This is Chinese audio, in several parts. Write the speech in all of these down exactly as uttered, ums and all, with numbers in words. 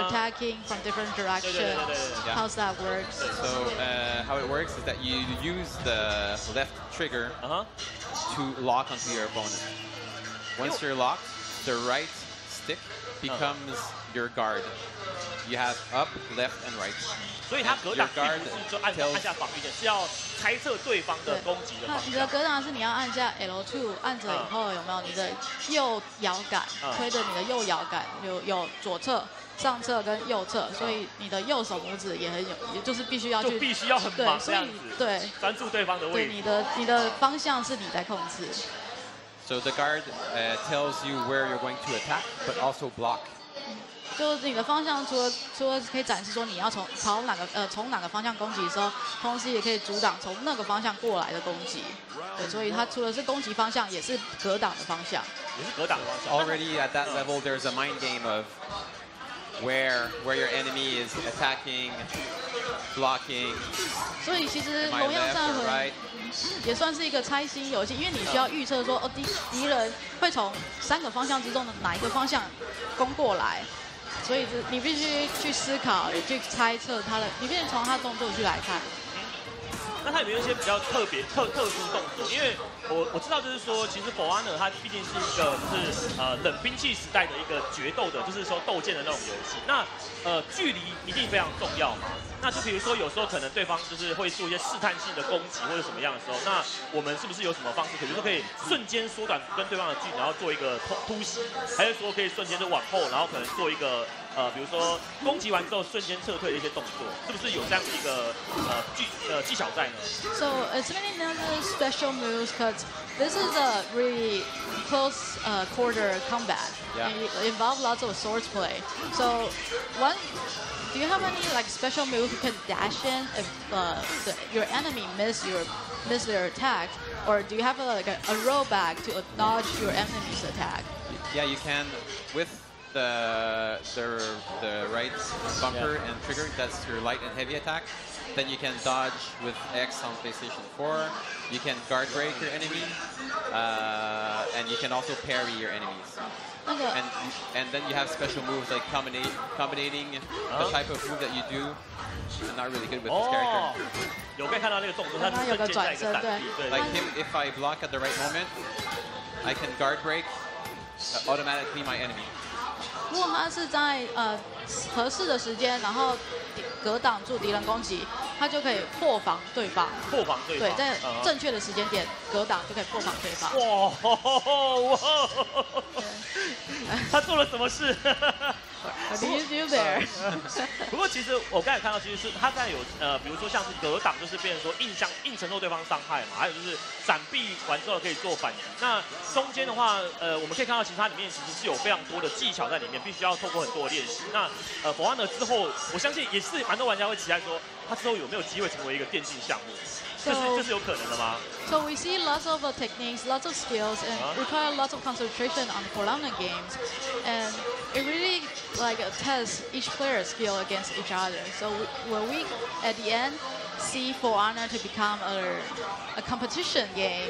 attacking from different directions. Yeah. How's that work? So uh, how it works is that you use the left trigger uh-huh. to lock onto your opponent. Once you're locked, the right stick becomes your guard. You have up, left, and right. 所以他格挡并不是就按按下防御键，是要猜测对方的攻击的方向。 你的格挡是你要按下 L 二，按着以后有没有你的右摇杆推着你的右摇杆，有有左侧、上侧跟右侧，所以你的右手拇指也很有，也就是必须要去， 就必须要很忙这样子， 对， 专注对方的位置。 对，你的你的方向是你在控制。 So the guard uh, tells you where you're going to attack, but also block. 就是你的方向，除了除了可以展示说你要从朝哪个呃从哪个方向攻击的时候，同时也可以阻挡从那个方向过来的攻击。对，所以它除了是攻击方向，也是格挡的方向。 也是格挡的方向。 Already at that level, there's a mind game of where where your enemy is attacking, blocking. 所以其实荣耀战魂也算是一个猜心游戏，因为你需要预测说哦敌敌人会从三个方向之中的哪一个方向攻过来。所以你必须去思考，也去猜测他的，你必须从他的动作去来看。 那它有没有一些比较特别、特特殊动作？因为我我知道，就是说，其实 For Honor 它毕竟是一个就是呃冷兵器时代的一个决斗的，就是说斗剑的那种游戏。那呃距离一定非常重要嘛。那就比如说，有时候可能对方就是会做一些试探性的攻击或者什么样的时候，那我们是不是有什么方式，比如说可以瞬间缩短跟对方的距离，然后做一个突突袭，还是说可以瞬间就往后，然后可能做一个呃，比如说攻击完之后瞬间撤退的一些动作，是不是有这样的一个呃技呃技巧在呢 ？So it's many other special moves because this is a really close uh, quarter combat. Yeah. And it involves lots of swordplay. So one. Do you have any like special move you can dash in if uh, the, your enemy miss your miss their attack, or do you have a, like a, a rollback to dodge your enemy's attack? Yeah, you can with the the the right bumper yeah. and trigger. That's your light and heavy attack. Then you can dodge with X on PlayStation four. You can guard break your enemy, uh, and you can also parry your enemies. And and then you have special moves like combinate, combining the type of move that you do. I'm not really good with this character. 有可以看到那个动作，它是瞬间在一个闪避。对 Like him, if I block at the right moment, I can guard break uh, automatically my enemy. 如果他是在呃合适的时间，然后格挡住敌人攻击，他就可以破防对方。 破防对方。 对，在正确的时间点格挡就可以破防对方。 哇哇！他做了什么事 ？What do you do there？ 不过其实我刚才看到，其实是他在有呃，比如说像是格挡，就是变成说硬相硬承受对方伤害嘛，还有就是闪避完之后可以做反击。那中间的话，呃，我们可以看到，其实它里面其实是有非常多的技巧在里面，必须要透过很多的练习。那呃 For Honor 之后，我相信也是蛮多玩家会期待说，他之后有没有机会成为一个电竞项目？ 这是这是有可能的吗 ？So we see lots of uh, techniques, lots of skills, and uh-huh. require lots of concentration on For Honor games, and it really like uh, tests each player's skill against each other. So will we, at the end, see For Honor to become a a competition game?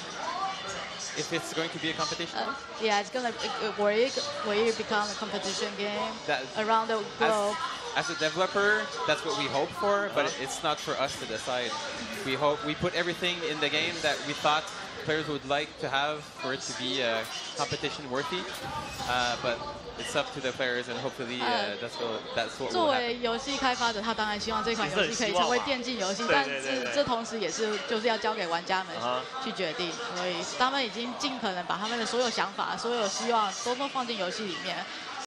If it's going to be a competition? Uh, yeah, it's gonna uh, will it, will it become a competition game that, around the globe? As, as a developer, that's what we hope for, but uh-huh. it's not for us to decide. We hope we put everything in the game that we thought players would like to have for it to be a competition worthy, uh, but it's up to the players, and hopefully uh, that's what that's what will happen. 作为游戏开发者，他当然希望这款游戏可以成为电竞游戏，但是这同时也是就是要交给玩家们去决定，所以他们已经尽可能把他们的所有想法、所有希望都都放进游戏里面。